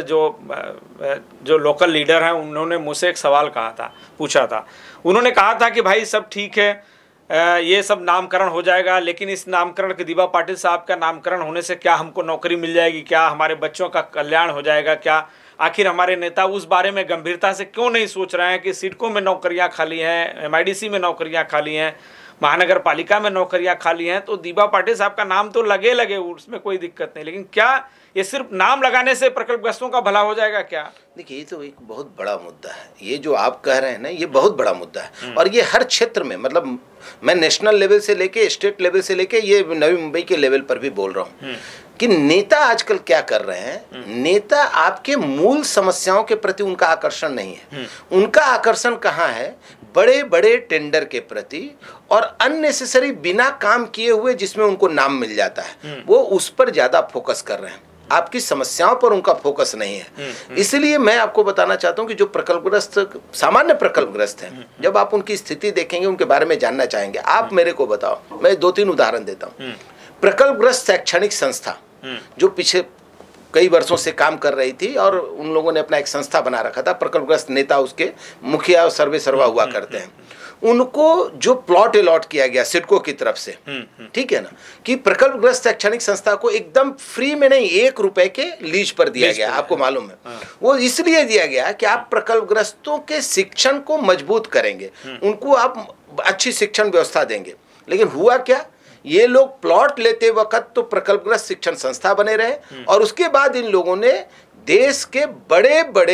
Speaker 1: जो लोकल लीडर हैं, उन्होंने मुझसे एक सवाल पूछा था। उन्होंने कहा था कि भाई सब ठीक है, ये सब नामकरण हो जाएगा, लेकिन इस नामकरण के दीपा पाटिल साहब का नामकरण होने से क्या हमको नौकरी मिल जाएगी, क्या हमारे बच्चों का कल्याण हो जाएगा, क्या आखिर हमारे नेता उस बारे में गंभीरता से क्यों नहीं सोच रहे हैं कि सिडको में नौकरियां खाली हैं, MIDC में नौकरियां खाली हैं, महानगर पालिका में नौकरियां खाली हैं, तो दीपा पाटिल साहब का नाम तो लगे, उसमें कोई दिक्कत नहीं, लेकिन क्या ये सिर्फ नाम लगाने से प्रकल्पग्रस्तों का भला हो जाएगा क्या?
Speaker 2: देखिए, ये तो एक बहुत बड़ा मुद्दा है। ये जो आप कह रहे हैं ना, ये बहुत बड़ा मुद्दा है और ये हर क्षेत्र में, मतलब मैं नेशनल लेवल से लेके स्टेट लेवल से लेके ये नवी मुंबई के लेवल पर भी बोल रहा हूँ कि नेता आजकल क्या कर रहे हैं, नेता आपके मूल समस्याओं के प्रति उनका आकर्षण नहीं है। उनका आकर्षण कहाँ है? बड़े बड़े टेंडर के प्रति और अननेसेसरी बिना काम किए हुए जिसमें उनको नाम मिल जाता है, वो उस पर ज्यादा फोकस कर रहे हैं। आपकी समस्याओं पर उनका फोकस नहीं है। इसलिए मैं आपको बताना चाहता हूं कि जो प्रकल्पग्रस्त, सामान्य प्रकल्पग्रस्त हैं, जब आप उनकी स्थिति देखेंगे, उनके बारे में जानना चाहेंगे, आप मेरे को बताओ, मैं 2-3 उदाहरण देता हूं। प्रकल्पग्रस्त शैक्षणिक संस्था जो पिछले कई वर्षों से काम कर रही थी और उन लोगों ने अपना एक संस्था बना रखा था, प्रकल्पग्रस्त नेता उसके मुखिया और सर्वे सर्वा हुआ करते हैं, उनको जो प्लॉट अलॉट किया गया सिडको की तरफ से, ठीक है ना, कि प्रकल्पग्रस्त शैक्षणिक संस्था को एकदम फ्री में नहीं, 1 रुपए के लीज पर दिया गया। आपको मालूम है वो इसलिए दिया गया कि आप प्रकल्पग्रस्तों के शिक्षण को मजबूत करेंगे, उनको आप अच्छी शिक्षण व्यवस्था देंगे। लेकिन हुआ क्या, ये लोग प्लॉट लेते वक्त तो प्रकल्पग्रस्त शिक्षण संस्था बने रहे और उसके बाद इन लोगों ने देश के बड़े बड़े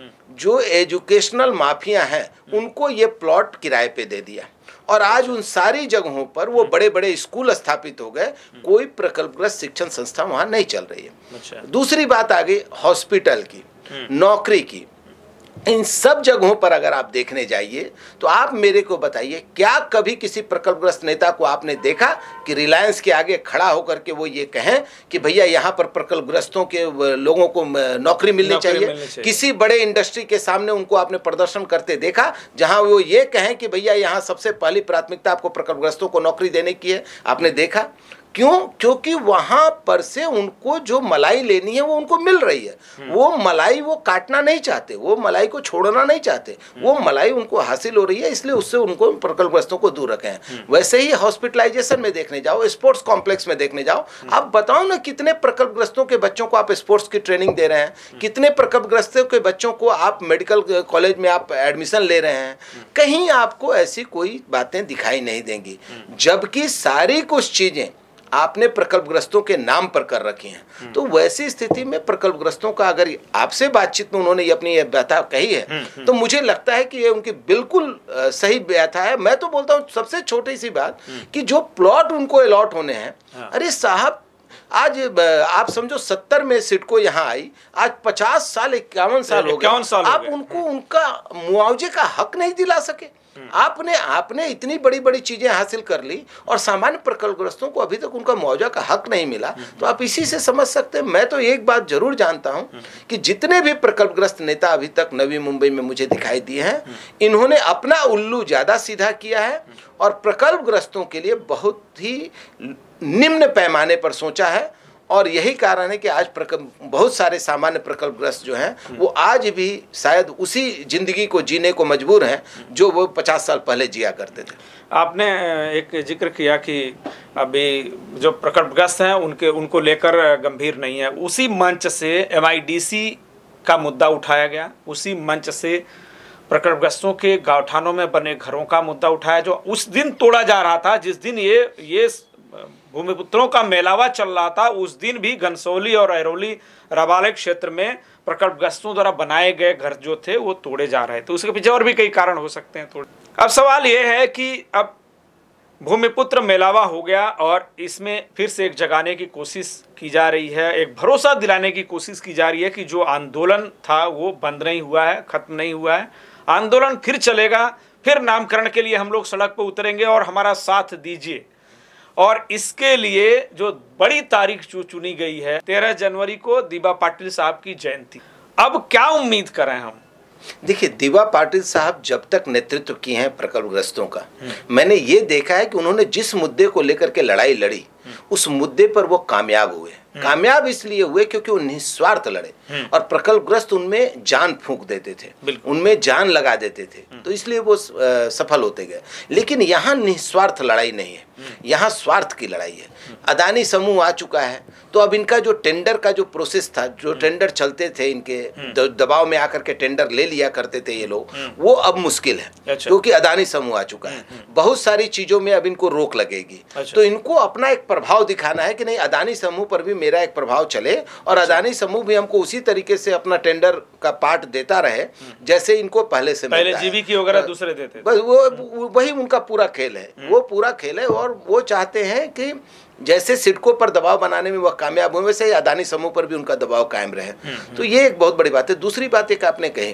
Speaker 2: जो एजुकेशनल माफिया हैं उनको ये प्लॉट किराए पे दे दिया और आज उन सारी जगहों पर वो बड़े बड़े स्कूल स्थापित हो गए, कोई प्रकल्पग्रस्त शिक्षण संस्था वहां नहीं चल रही है।
Speaker 1: अच्छा।
Speaker 2: दूसरी बात आ गई हॉस्पिटल की, नौकरी की। इन सब जगहों पर अगर आप देखने जाइए तो आप मेरे को बताइए, क्या कभी किसी प्रकल्पग्रस्त नेता को आपने देखा कि रिलायंस के आगे खड़ा होकर के वो ये कहें कि भैया यहाँ पर प्रकल्पग्रस्तों के लोगों को नौकरी मिलनी चाहिए? किसी बड़े इंडस्ट्री के सामने उनको आपने प्रदर्शन करते देखा जहां वो ये कहें कि भैया यहाँ सबसे पहली प्राथमिकता आपको प्रकल्पग्रस्तों को नौकरी देने की है? आपने देखा? क्यों? क्योंकि वहां पर से उनको जो मलाई लेनी है वो उनको मिल रही है। वो मलाई वो काटना नहीं चाहते, वो मलाई को छोड़ना नहीं चाहते, वो मलाई उनको हासिल हो रही है, इसलिए उससे उनको प्रकल्पग्रस्तों को दूर रखे हैं। वैसे ही हॉस्पिटलाइजेशन में देखने जाओ, स्पोर्ट्स कॉम्प्लेक्स में देखने जाओ, आप बताओ ना कितने प्रकल्पग्रस्तों के बच्चों को आप स्पोर्ट्स की ट्रेनिंग दे रहे हैं, कितने प्रकल्पग्रस्तों के बच्चों को आप मेडिकल कॉलेज में आप एडमिशन ले रहे हैं। कहीं आपको ऐसी कोई बातें दिखाई नहीं देंगी, जबकि सारी कुछ चीजें आपने प्रकल्पग्रस्तों के नाम पर कर रखी हैं। तो वैसी स्थिति में प्रकल्पग्रस्तों का अगर आपसे बातचीत में उन्होंने अपनी ये व्यथा कही है तो मुझे लगता है कि ये उनकी बिल्कुल सही व्यथा है। मैं तो बोलता हूँ सबसे छोटी सी बात कि जो प्लॉट उनको अलॉट होने हैं, अरे साहब आज आप समझो 70 में सिडको यहाँ आई, आज 50 साल 51 साल हो गए, आप उनको उनका मुआवजे का हक नहीं दिला सके। आपने इतनी बड़ी बड़ी चीजें हासिल कर ली और सामान्य प्रकल्पग्रस्तों को अभी तक उनका मुआवजा का हक नहीं मिला। तो आप इसी से समझ सकते हैं। मैं तो एक बात जरूर जानता हूं कि जितने भी प्रकल्पग्रस्त नेता अभी तक नवी मुंबई में मुझे दिखाई दिए हैं, इन्होंने अपना उल्लू ज्यादा सीधा किया है और प्रकल्पग्रस्तों के लिए बहुत ही निम्न पैमाने पर सोचा है। और यही कारण है कि आज बहुत सारे सामान्य प्रकल्पग्रस्त जो हैं वो आज भी शायद उसी जिंदगी को जीने को मजबूर हैं जो वो 50 साल पहले जिया करते थे।
Speaker 1: आपने एक जिक्र किया कि अभी जो प्रकल्पग्रस्त हैं उनको लेकर गंभीर नहीं है। उसी मंच से MIDC का मुद्दा उठाया गया, उसी मंच से प्रकल्पग्रस्तों के गाँवठानों में बने घरों का मुद्दा उठाया जो उस दिन तोड़ा जा रहा था, जिस दिन ये भूमिपुत्रों का मेलावा चल रहा था। उस दिन भी घनसोली और अरौली रबाले क्षेत्र में प्रकल्पग्रस्तों द्वारा बनाए गए घर जो थे वो तोड़े जा रहे थे। उसके पीछे और भी कई कारण हो सकते हैं। अब सवाल ये है कि अब भूमिपुत्र मेलावा हो गया और इसमें फिर से एक जगाने की कोशिश की जा रही है, एक भरोसा दिलाने की कोशिश की जा रही है कि जो आंदोलन था वो बंद नहीं हुआ है, खत्म नहीं हुआ है, आंदोलन फिर चलेगा, फिर नामकरण के लिए हम लोग सड़क पर उतरेंगे और हमारा साथ दीजिए। और इसके लिए जो बड़ी तारीख चुनी गई है 13 जनवरी को दिबा पाटिल साहब की जयंती। अब क्या उम्मीद करें हम?
Speaker 2: देखिए, दिबा पाटिल साहब जब तक नेतृत्व किए हैं प्रकल्पग्रस्तों का, मैंने ये देखा है कि उन्होंने जिस मुद्दे को लेकर के लड़ाई लड़ी उस मुद्दे पर वो कामयाब हुए। कामयाब इसलिए हुए क्योंकि वो निस्वार्थ लड़े और प्रकल्पग्रस्त उनमें जान फूंक देते थे, उनमें जान लगा देते थे, तो इसलिए वो सफल होते गए। लेकिन यहाँ निस्वार्थ लड़ाई नहीं है, यहाँ स्वार्थ की लड़ाई है। अदानी समूह आ चुका है तो अब इनका जो टेंडर का जो प्रोसेस था, जो टेंडर चलते थे इनके दबाव में आकर के टेंडर ले लिया करते थे ये लोग, वो अब मुश्किल है। अच्छा। क्योंकि अदानी समूह आ चुका है, बहुत सारी चीजों में अब इनको रोक लगेगी। अच्छा। तो इनको अपना एक प्रभाव दिखाना है कि नहीं, अदानी समूह पर भी मेरा एक प्रभाव चले और अदानी समूह भी हमको उसी तरीके से अपना टेंडर का पार्ट देता रहे जैसे इनको पहले से
Speaker 1: पहले जीवी की वगैरह दूसरे देते।
Speaker 2: बस वो वही उनका पूरा खेल है, वो पूरा खेल है। और वो चाहते हैं कि जैसे सिडको पर दबाव बनाने में वह कामयाब हुए वैसे ही अदानी समूह पर भी उनका दबाव कायम रहे। तो ये एक बहुत बड़ी बात है। दूसरी बात एक आपने कही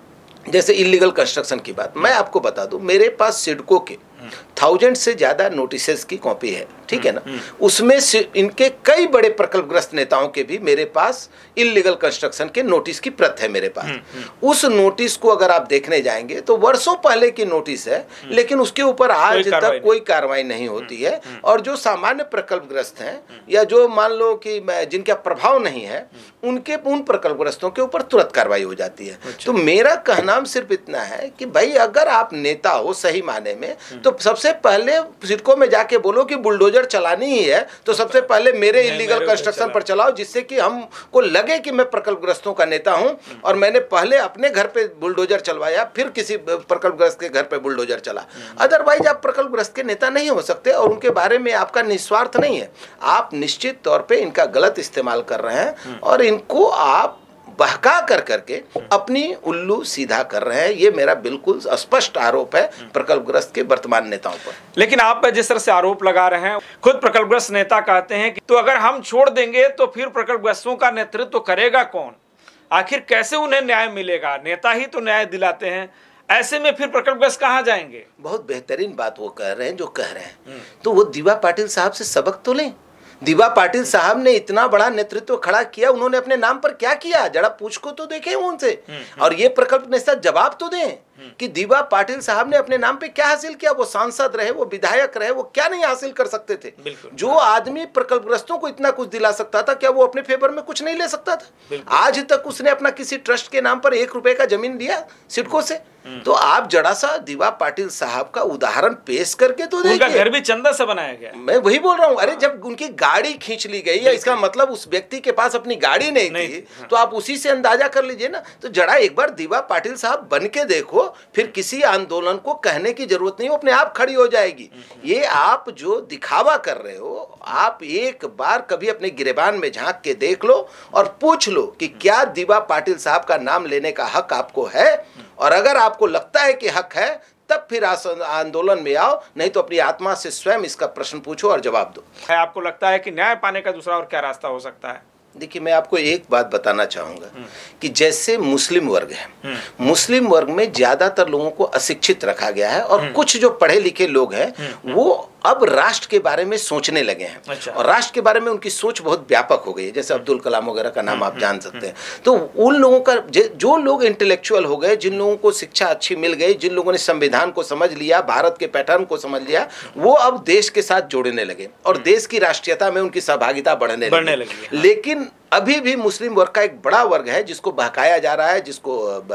Speaker 2: जैसे इलीगल कंस्ट्रक्शन की बात, मैं आपको बता दूं मेरे पास सिडको के 1000 से ज्यादा नोटिसेस की कॉपी है, ठीक है ना। उसमें से इनके कई बड़े प्रकल्पग्रस्त नेताओं के भी मेरे पास इलीगल कंस्ट्रक्शन के नोटिस की प्रत है मेरे पास। उस नोटिस को अगर आप देखने जाएंगे तो वर्षों पहले की नोटिस है, लेकिन उसके ऊपर आज तक कोई कार्रवाई नहीं होती है। और जो सामान्य प्रकल्पग्रस्त हैं या जो मान लो कि जिनका प्रभाव नहीं है उनके उन प्रकल्पग्रस्तों के ऊपर तुरंत कार्रवाई हो जाती है। तो मेरा कहना सिर्फ इतना है कि भाई अगर आप नेता हो सही माने में तो सबसे पहले सिडको में जाके बोलो कि बुलडोजर चलानी ही है तो सबसे पहले मेरे इलीगल कंस्ट्रक्शन पर चलाओ, जिससे कि हमको लगे कि मैं प्रकल्पग्रस्तों का नेता हूं और मैंने पहले अपने घर पे बुलडोजर चलवाया फिर किसी प्रकल्पग्रस्त के घर पे बुलडोजर चला। अदरवाइज आप प्रकल्पग्रस्त के नेता नहीं हो सकते और उनके बारे में आपका निस्वार्थ नहीं है। आप निश्चित तौर पर इनका गलत इस्तेमाल कर रहे हैं और इनको आप बहका कर करके अपनी उल्लू सीधा कर रहे हैं। ये मेरा बिल्कुल स्पष्ट आरोप है प्रकल्पग्रस्त के वर्तमान नेताओं पर।
Speaker 1: लेकिन आप जिस तरह से आरोप लगा रहे हैं, खुद प्रकल्पग्रस्त नेता कहते हैं कि तो अगर हम छोड़ देंगे तो फिर प्रकल्पग्रस्तों का नेतृत्व करेगा कौन? आखिर कैसे उन्हें न्याय मिलेगा? नेता ही तो न्याय दिलाते हैं, ऐसे में फिर प्रकल्पग्रस्त कहाँ जाएंगे?
Speaker 2: बहुत बेहतरीन बात वो कह रहे हैं जो कह रहे हैं। तो वो दिवा पाटिल साहब से सबक तो लें। दिवा पाटिल साहब ने इतना बड़ा नेतृत्व खड़ा किया, उन्होंने अपने नाम पर क्या किया जरा पूछ को तो देखें उनसे। और ये प्रकल्प नेता जवाब तो दें कि दिवा पाटिल साहब ने अपने नाम पे क्या हासिल किया। वो सांसद रहे, वो विधायक रहे, वो क्या नहीं हासिल कर सकते थे? जो आदमी प्रकल्पग्रस्तों को इतना कुछ दिला सकता था, क्या वो अपने फेवर में कुछ नहीं ले सकता था? आज तक उसने अपना किसी ट्रस्ट के नाम पर 1 रुपए का जमीन दिया सिडको से? तो आप जरा सा दिवा पाटिल साहब का उदाहरण पेश करके तो देखिए।
Speaker 1: उनका घर भी चंदा से बनाया गया।
Speaker 2: मैं वही बोल रहा हूँ। अरे जब उनकी गाड़ी खींच ली गई या इसका मतलब उस व्यक्ति के पास अपनी गाड़ी नहीं थी, तो आप उसी से अंदाजा कर लीजिए ना। तो जरा एक बार दिवा पाटिल साहब बन के देखो, फिर किसी आंदोलन को कहने की जरूरत नहीं, अपने आप खड़ी हो जाएगी। ये आप जो दिखावा कर रहे हो, आप एक बार कभी अपने गिरेबान में झांक के देख लो और पूछ लो कि क्या दिवा पाटिल साहब का नाम लेने का हक आपको है। और अगर आपको लगता है कि हक है तब फिर आंदोलन में आओ, नहीं तो अपनी आत्मा से स्वयं इसका प्रश्न पूछो और जवाब दो।
Speaker 1: आपको लगता है कि न्याय पाने का दूसरा और क्या रास्ता हो सकता है?
Speaker 2: देखिए मैं आपको एक बात बताना चाहूँगा कि जैसे मुस्लिम वर्ग है, मुस्लिम वर्ग में ज़्यादातर लोगों को अशिक्षित रखा गया है और कुछ जो पढ़े लिखे लोग हैं वो अब राष्ट्र के बारे में सोचने लगे हैं।
Speaker 1: अच्छा।
Speaker 2: और राष्ट्र के बारे में उनकी सोच बहुत व्यापक हो गई है। जैसे अब्दुल कलाम वगैरह का नाम आप जान सकते हैं। तो उन लोगों का जो लोग इंटेलेक्चुअल हो गए, जिन लोगों को शिक्षा अच्छी मिल गई, जिन लोगों ने संविधान को समझ लिया, भारत के पैटर्न को समझ लिया, वो अब देश के साथ जुड़ने लगे और देश की राष्ट्रीयता में उनकी सहभागिता बढ़ने लगी। लेकिन अभी भी मुस्लिम वर्ग का एक बड़ा वर्ग है जिसको बहकाया जा रहा है, जिसको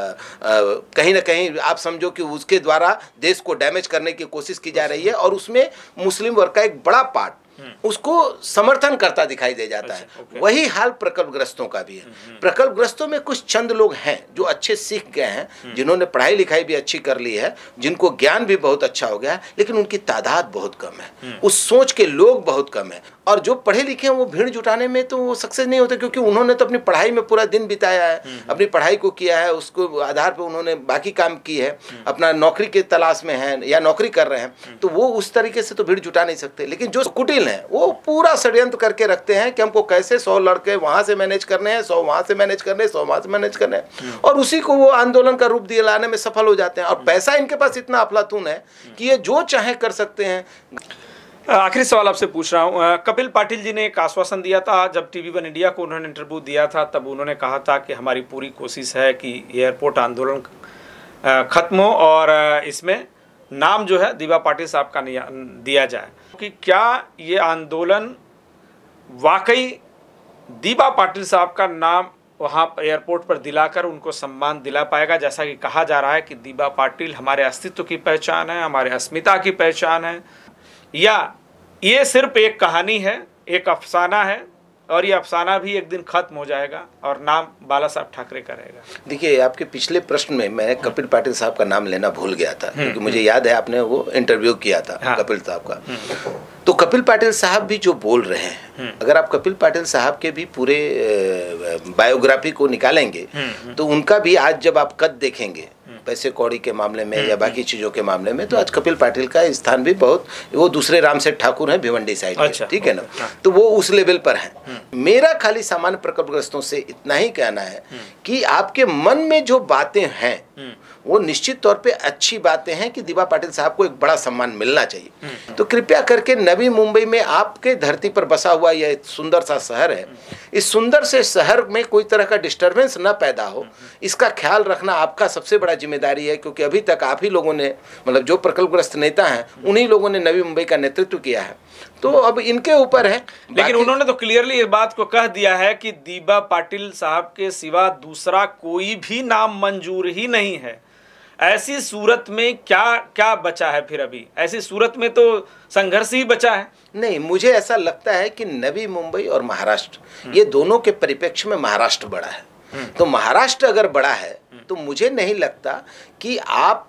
Speaker 2: कहीं ना कहीं आप समझो कि उसके द्वारा देश को डैमेज करने की कोशिश की जा रही है। और उसमें मुस्लिम वर्ग का एक बड़ा पार्ट उसको समर्थन करता दिखाई दे जाता है। वही हाल प्रकल्पग्रस्तों का भी है। प्रकल्पग्रस्तों में कुछ चंद लोग हैं जो अच्छे सीख गए हैं, जिन्होंने पढ़ाई लिखाई भी अच्छी कर ली है, जिनको ज्ञान भी बहुत अच्छा हो गया है, लेकिन उनकी तादाद बहुत कम है। उस सोच के लोग बहुत कम है। और जो पढ़े लिखे हैं वो भीड़ जुटाने में तो वो सक्सेस नहीं होते, क्योंकि उन्होंने तो अपनी पढ़ाई में पूरा दिन बिताया है, अपनी पढ़ाई को किया है, उसको आधार पर उन्होंने बाकी काम की है, अपना नौकरी के तलाश में है या नौकरी कर रहे हैं, तो वो उस तरीके से तो भीड़ जुटा नहीं सकते। लेकिन जो कुटिल हैं वो पूरा षड्यंत्र करके रखते हैं कि हमको कैसे 100 लड़के वहां से मैनेज करने हैं, 100 वहां से मैनेज करने, 100 वहां से मैनेज करने हैं, और उसी को वो आंदोलन का रूप दिलाने में सफल हो जाते हैं। और पैसा इनके पास इतना अफलातून है कि ये जो चाहे कर सकते हैं।
Speaker 1: आखिरी सवाल आपसे पूछ रहा हूँ, कपिल पाटिल जी ने एक आश्वासन दिया था जब TV1 इंडिया को उन्होंने इंटरव्यू दिया था, तब उन्होंने कहा था कि हमारी पूरी कोशिश है कि एयरपोर्ट आंदोलन खत्म हो और इसमें नाम जो है दिवा पाटिल साहब का दिया जाए। कि क्या ये आंदोलन वाकई दिवा पाटिल साहब का नाम वहाँ एयरपोर्ट पर दिलाकर उनको सम्मान दिला पाएगा, जैसा कि कहा जा रहा है कि दिवा पाटिल हमारे अस्तित्व की पहचान है, हमारे अस्मिता की पहचान है, या ये सिर्फ एक कहानी है, एक अफसाना है और ये अफसाना भी एक दिन खत्म हो जाएगा और नाम बाला साहब ठाकरे का रहेगा?
Speaker 2: देखिए आपके पिछले प्रश्न में मैं कपिल पाटिल साहब का नाम लेना भूल गया था, क्योंकि मुझे याद है आपने वो इंटरव्यू किया था कपिल साहब का। तो कपिल पाटिल साहब भी जो बोल रहे हैं, अगर आप कपिल पाटिल साहब के भी पूरे बायोग्राफी को निकालेंगे तो उनका भी आज जब आप कद देखेंगे पैसे कौड़ी के मामले में या बाकी चीज़ों के मामले में, तो आज कपिल पाटिल का स्थान भी बहुत, वो दूसरे रामसेठ ठाकुर हैं भिवंडी साइड के, ठीक है ना, तो वो उस लेवल पर हैं। मेरा खाली सामान्य प्रकल्पग्रस्तों से इतना ही कहना है कि आपके मन में जो बातें हैं वो निश्चित तौर पे अच्छी बातें हैं कि दिवा पाटिल साहब को एक बड़ा सम्मान मिलना चाहिए। तो कृपया करके नवी मुंबई में आपके धरती पर बसा हुआ यह सुंदर सा शहर है, इस सुंदर से शहर में कोई तरह का डिस्टरबेंस न पैदा हो, इसका ख्याल रखना आपका सबसे बड़ा जिम्मेदारी है। क्योंकि अभी तक आप ही लोगों ने, मतलब जो प्रकल्पग्रस्त नेता हैं, उन्हीं लोगों ने नवी मुंबई का नेतृत्व किया है, तो अब इनके ऊपर है।
Speaker 1: लेकिन उन्होंने तो क्लियरली इस बात को कह दिया है कि दिवा पाटिल साहब के सिवा दूसरा कोई भी नाम मंजूर ही नहीं है। ऐसी सूरत में क्या क्या बचा है फिर? अभी ऐसी सूरत में तो संघर्ष ही बचा है।
Speaker 2: नहीं, मुझे ऐसा लगता है कि नवी मुंबई और महाराष्ट्र, ये दोनों के परिप्रेक्ष्य में महाराष्ट्र बड़ा है। तो महाराष्ट्र अगर बड़ा है तो मुझे नहीं लगता कि आप,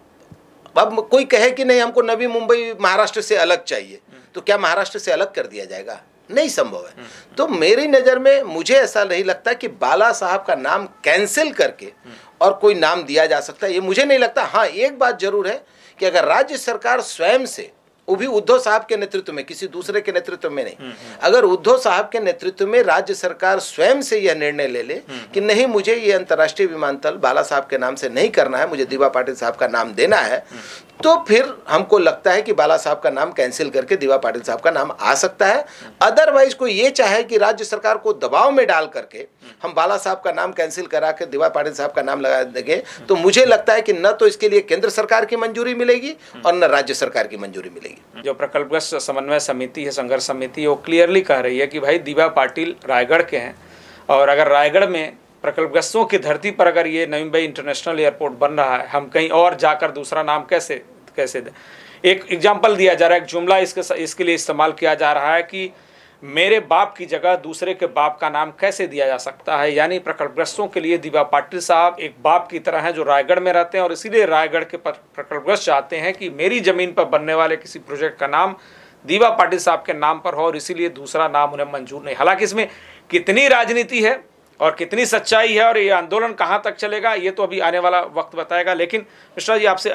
Speaker 2: अब कोई कहे कि नहीं हमको नवी मुंबई महाराष्ट्र से अलग चाहिए, तो क्या महाराष्ट्र से अलग कर दिया जाएगा? नहीं संभव है। तो मेरी नज़र में मुझे ऐसा नहीं लगता कि बाला साहब का नाम कैंसिल करके और कोई नाम दिया जा सकता है, ये मुझे नहीं लगता। हाँ, एक बात जरूर है कि अगर राज्य सरकार स्वयं से, वो भी उद्धव साहब के नेतृत्व में, किसी दूसरे के नेतृत्व में नहीं, अगर उद्धव साहब के नेतृत्व में राज्य सरकार स्वयं से यह निर्णय ले ले कि नहीं, मुझे ये अंतर्राष्ट्रीय विमानतल बाला साहब के नाम से नहीं करना है, मुझे दिवा पाटिल साहब का नाम देना है, तो फिर हमको लगता है कि बाला साहब का नाम कैंसिल करके दिवा पाटिल साहब का नाम आ सकता है। अदरवाइज कोई ये चाहे कि राज्य सरकार को दबाव में डाल करके हम बाला साहब का नाम कैंसिल करा के दिवा पाटिल साहब का नाम लगा देंगे, तो मुझे लगता है कि न तो इसके लिए केंद्र सरकार की मंजूरी मिलेगी और न राज्य सरकार की मंजूरी मिलेगी।
Speaker 1: जो प्रकल्पग्रस्त समन्वय समिति है, संघर्ष समिति, वो क्लियरली कह रही है कि भाई दिवा पाटिल रायगढ़ के हैं, और अगर रायगढ़ में प्रकल्पग्रस्तों की धरती पर अगर ये नवी मुंबई इंटरनेशनल एयरपोर्ट बन रहा है, हम कहीं और जाकर दूसरा नाम कैसे दें? एक एग्जाम्पल दिया जा रहा है, एक जुमला इसके लिए इस्तेमाल किया जा रहा है कि मेरे बाप की जगह दूसरे के बाप का नाम कैसे दिया जा सकता है। यानी प्रकल्पग्रस्तों के लिए दिवा पाटिल साहब एक बाप की तरह हैं जो रायगढ़ में रहते हैं, और इसीलिए रायगढ़ के प्रकल्पग्रस्त चाहते हैं कि मेरी ज़मीन पर बनने वाले किसी प्रोजेक्ट का नाम दिवा पाटिल साहब के नाम पर हो, और इसीलिए दूसरा नाम उन्हें मंजूर नहीं। हालांकि इसमें कितनी राजनीति है और कितनी सच्चाई है और ये आंदोलन कहाँ तक चलेगा, ये तो अभी आने वाला वक्त बताएगा। लेकिन मिश्रा जी, आपसे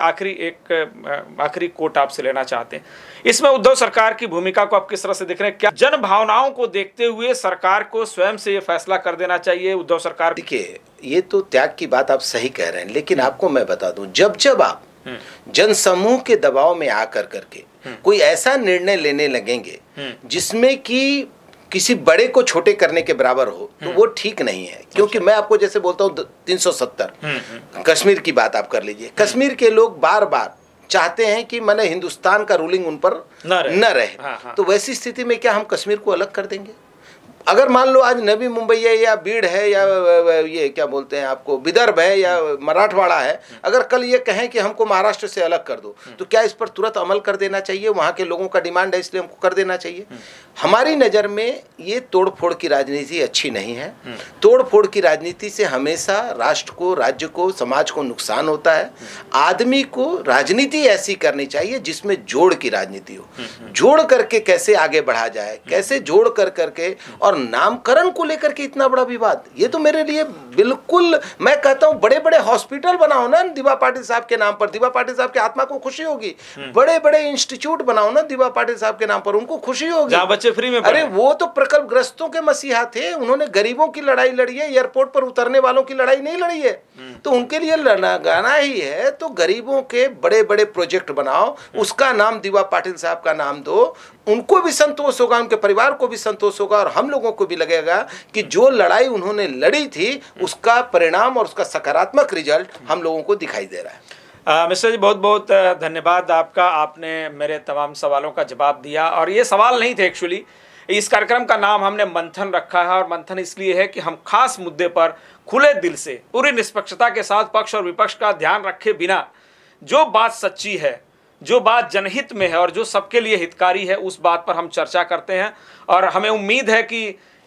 Speaker 1: आखिरी कोट आपसे लेना चाहते हैं, इसमें उद्धव सरकार की भूमिका को आप किस तरह से देख रहे हैं? क्या जन भावनाओं को देखते हुए सरकार को स्वयं से ये फैसला कर देना चाहिए उद्धव सरकार?
Speaker 2: देखिए, ये तो त्याग की बात आप सही कह रहे हैं, लेकिन आपको मैं बता दूं, जब आप जनसमूह के दबाव में आकर करके कोई ऐसा निर्णय लेने लगेंगे जिसमें कि किसी बड़े को छोटे करने के बराबर हो, तो वो ठीक नहीं है। क्योंकि मैं आपको जैसे बोलता हूँ 370 कश्मीर की बात आप कर लीजिए, कश्मीर के लोग बार बार चाहते हैं कि माने हिंदुस्तान का रूलिंग उन पर न रहे। तो वैसी स्थिति में क्या हम कश्मीर को अलग कर देंगे? अगर मान लो आज नवी मुंबई है या बीड़ है या ये क्या बोलते हैं आपको विदर्भ है या मराठवाड़ा है, अगर कल ये कहें कि हमको महाराष्ट्र से अलग कर दो, तो क्या इस पर तुरंत अमल कर देना चाहिए? वहाँ के लोगों का डिमांड है इसलिए हमको कर देना चाहिए। हमारी नज़र में ये तोड़फोड़ की राजनीति अच्छी नहीं है। तोड़फोड़ की राजनीति से हमेशा राष्ट्र को, राज्य को, समाज को नुकसान होता है। आदमी को राजनीति ऐसी करनी चाहिए जिसमें जोड़ की राजनीति हो, जोड़ करके कैसे आगे बढ़ा जाए, कैसे जोड़ कर करके। और नामकरण को लेकर के इतना बड़ा विवाद, ये तो मेरे लिए बिल्कुल, मैं कहता हूं बड़े बड़े हॉस्पिटल बनाओ ना दिवा पाटिल साहब के नाम पर, दिवा पाटिल साहब की आत्मा को खुशी होगी। बड़े बड़े इंस्टीट्यूट बनाओ ना दिवा पाटिल साहब के नाम पर, उनको खुशी होगी, बच्चे फ्री में। अरे वो तो प्रकल्पग्रस्तों के मसीहा थे, उन्होंने गरीबों की लड़ाई लड़ी है, एयरपोर्ट पर उतरने वालों की लड़ाई नहीं लड़ी है। तो उनके लिए लड़ना ही है तो गरीबों के बड़े बड़े प्रोजेक्ट बनाओ, उसका नाम दिवा पाटिल साहब का नाम दो, उनको भी संतोष होगा, उनके परिवार को भी संतोष होगा, और हम लोगों को भी लगेगा कि जो लड़ाई उन्होंने लड़ी थी उसका परिणाम और उसका सकारात्मक रिजल्ट हम लोगों को दिखाई दे रहा है।
Speaker 1: मिश्रा जी, बहुत बहुत धन्यवाद आपका, आपने मेरे तमाम सवालों का जवाब दिया। और ये सवाल नहीं थे, एक्चुअली इस कार्यक्रम का नाम हमने मंथन रखा है, और मंथन इसलिए है कि हम खास मुद्दे पर खुले दिल से, पूरी निष्पक्षता के साथ, पक्ष और विपक्ष का ध्यान रखे बिना, जो बात सच्ची है, जो बात जनहित में है और जो सबके लिए हितकारी है, उस बात पर हम चर्चा करते हैं। और हमें उम्मीद है कि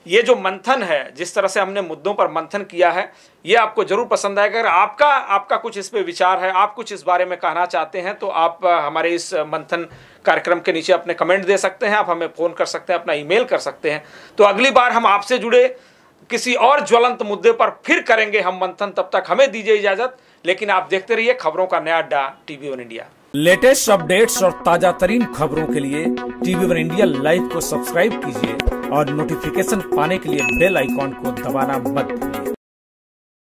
Speaker 1: ये जो मंथन है, जिस तरह से हमने मुद्दों पर मंथन किया है, ये आपको जरूर पसंद आएगा। अगर आपका कुछ इस पे विचार है, आप कुछ इस बारे में कहना चाहते हैं, तो आप हमारे इस मंथन कार्यक्रम के नीचे अपने कमेंट दे सकते हैं, आप हमें फ़ोन कर सकते हैं, अपना ईमेल कर सकते हैं। तो अगली बार हम आपसे जुड़े किसी और ज्वलंत मुद्दे पर फिर करेंगे हम मंथन। तब तक हमें दीजिए इजाजत, लेकिन आप देखते रहिए खबरों का नया अड्डा TV1 इंडिया। लेटेस्ट अपडेट्स और ताजा तरीन खबरों के लिए TV1 इंडिया लाइव को सब्सक्राइब कीजिए और नोटिफिकेशन पाने के लिए बेल आइकॉन को दबाना मत भूलिए।